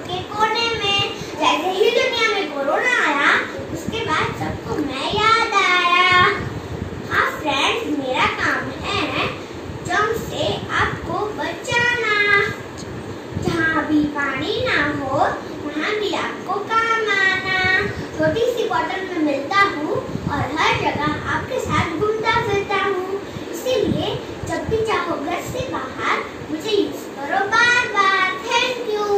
के कोने में। जैसे ही दुनिया में कोरोना आया उसके बाद सबको मैं याद आया। हाँ फ्रेंड्स, मेरा काम है जंग से आपको बचाना। जहाँ भी पानी ना हो वहाँ भी आपको काम आना। छोटी सी बॉटल में मिलता हूँ और हर जगह आपके साथ घूमता फिरता हूँ। इसीलिए जब भी चाहो घर से बाहर मुझे यूज करो बार बार। Thank you.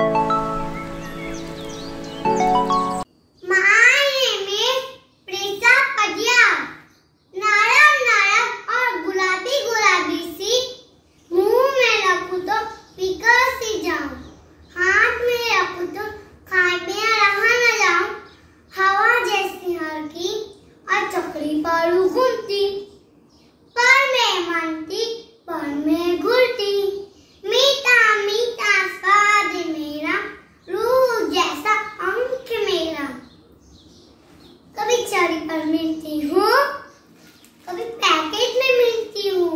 मिलती हूँ, कभी पैकेट में मिलती हूँ।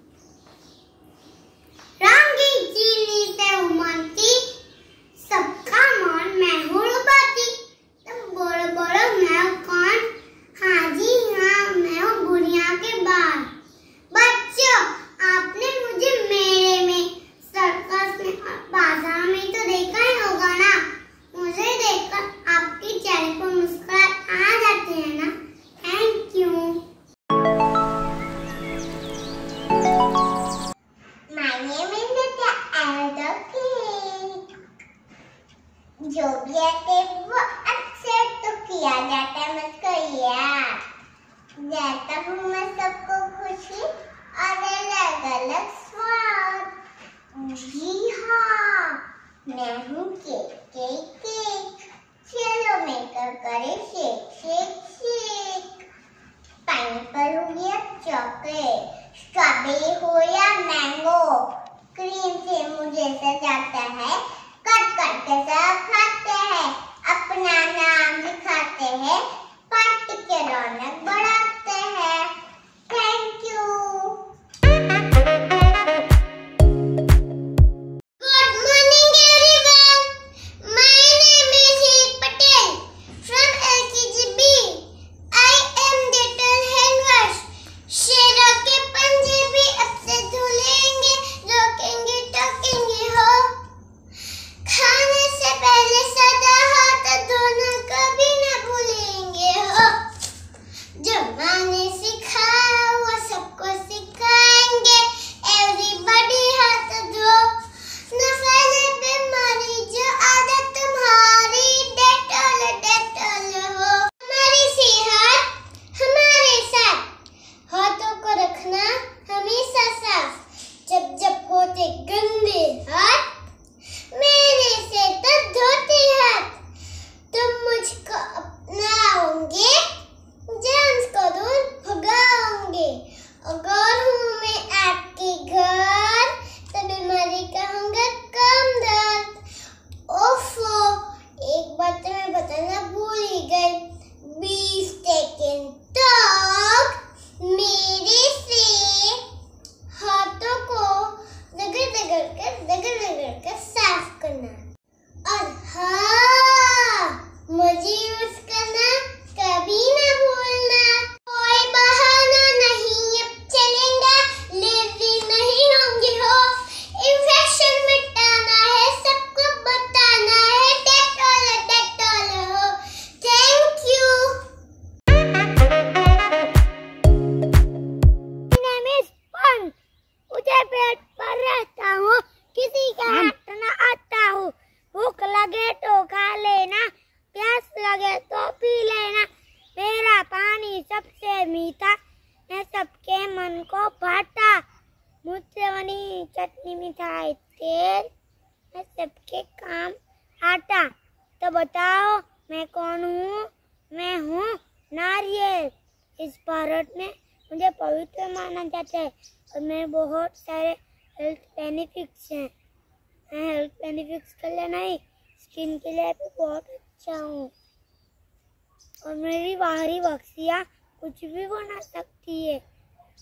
रंगीन चीनी से उमड़ती सबका मन मैं हूँ रुबाती। तब बोलो बोलो मैं हूँ कौन? हाँ जी हाँ, मैं हूँ गुड़िया के बाल। बच्चों, आपने मुझे मेले में, सर्कस में और बाजार में तो देखा ही होगा ना। मुझे देखकर आपके चेहरे पर मुस्कुराहट आ जाती है ना। Thank you. My name is Nitya and the kid. जो भी आते वो एक्सेप्ट तो किया जाता है मुझको यार। देता हूँ मैं सबको खुशी और अलग अलग स्वाद। जी हाँ, मैं हूँ केक केक केक। चलो मिलकर करें शेक शेक शेक। पाइनएप्पल हो या चॉकलेट, स्ट्रॉबेरी हो या मैंगो, क्रीम से मुझे सजाता है, कट कट के सब खाते हैं, अपना नाम लिखाते हैं, पार्टी के रौनक बढ़ाते हैं। Thank you. Good morning everyone, my name is Heer Patel from LKG-B। I am little handwash. शेरों के पंजे भी अब से धुलेंगे, रोकेंगे टोकेंगे हो। खाने से पहले सदा हाथ धोना कभी न भूलेंगे हो। जो माने सिखाया वो सबको सिखाएंगे। एवरीबॉडी हाथ धो, न फैले बीमारी जो आदत तुम्हारी। डेटॉल डेटॉल हो। हमारी सेहत हमारे साथ, हाथों को रखना हमेशा साफ। जब जब होते गंदे हाथ मेरे से तब धोते हाथ। तुम मुझको अपनाओगे, जर्म्स को दूर भगाओगे। अगर हूँ मैं आपके घर तो बीमारी का होगा कम दर्द। ओफो, एक बात तो मैं बताना भूल ही गई। बीफ टेकन टॉक मेरे से हाथों को रगड़ कर साफ करना। और हाँ, मुझे यूज करना कभी ना भूलना। कोई बहाना नहीं अब चलेगा, लेजी नहीं होंगे हो। इन्फेक्शन मिटाना है, सबको बताना है। डेटॉल डेटॉल हो। Thank you. My name is Pan. मुझे पेट पर रहता हूँ, किसी का हाथ न आता हूँ। भूख लगे तो खा लेना, प्यास लगे तो पी लेना। मेरा पानी सबसे मीठा, मैं सबके मन को भाता। मुझसे बनी चटनी मिठाई तेल, मैं सबके काम आता। तो बताओ मैं कौन हूँ? मैं हूँ नारियल। इस भारत में मुझे पवित्र माना जाता है और मैं बहुत सारे हेल्थ बेनिफिट्स हैं। मैं हेल्थ बेनिफिट्स के लिए नहीं, स्किन के लिए भी बहुत अच्छा हूँ। और मेरी बाहरी बक्सियाँ कुछ भी बना सकती है।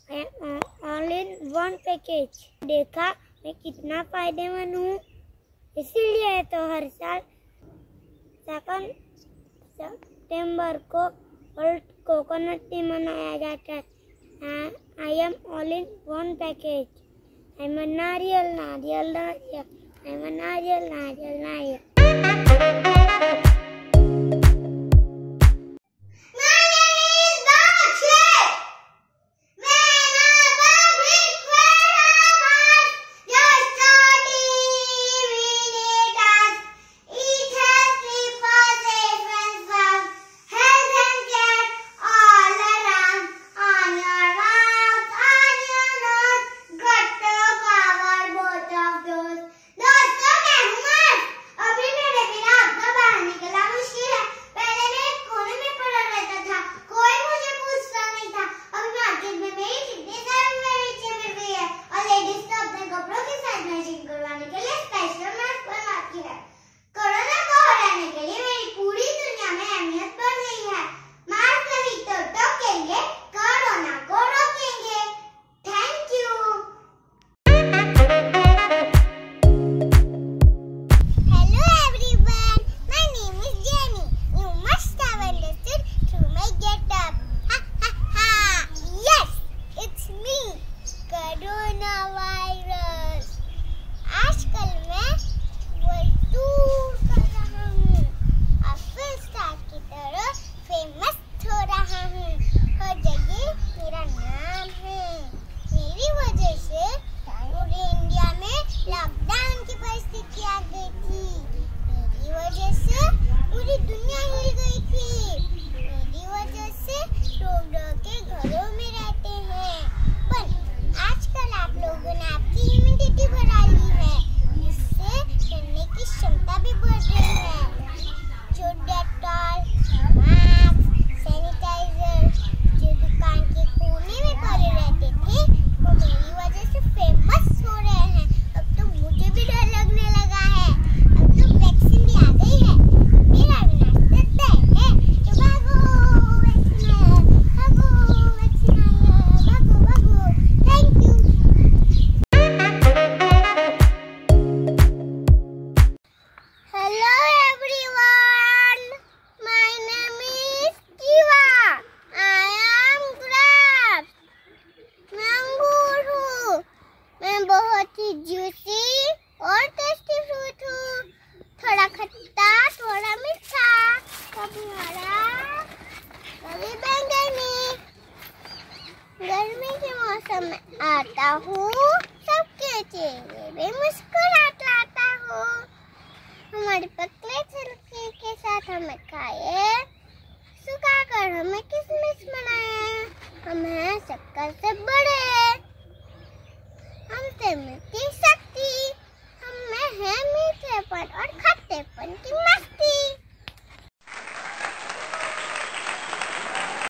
All in one package. देखा मैं कितना फायदेमंद हूँ। इसीलिए तो हर साल 2 सितंबर को वर्ल्ड कोकोनट डे मनाया जाता है। I am all in one package. I am नारियल नारियल नारियल। आई एम नारियल नारियल नारियल। जूसी और टेस्टी फ्रूट हूँ। थोड़ा खट्टा, थोड़ा मीठा, कभी हरा, कभी बैंगनी। गर्मी के मौसम में आता हूँ, सबके चेहरे पे मुस्कुराहट लाता हूँ। हमारे पतले छिलके के साथ हमें खाए, सुखाकर हमें किसमिस बनाए। हम हैं शक्कर से बड़े, हमसे मिलती शक्ति, हमें है मीठेपन और खट्टेपन की मस्ती।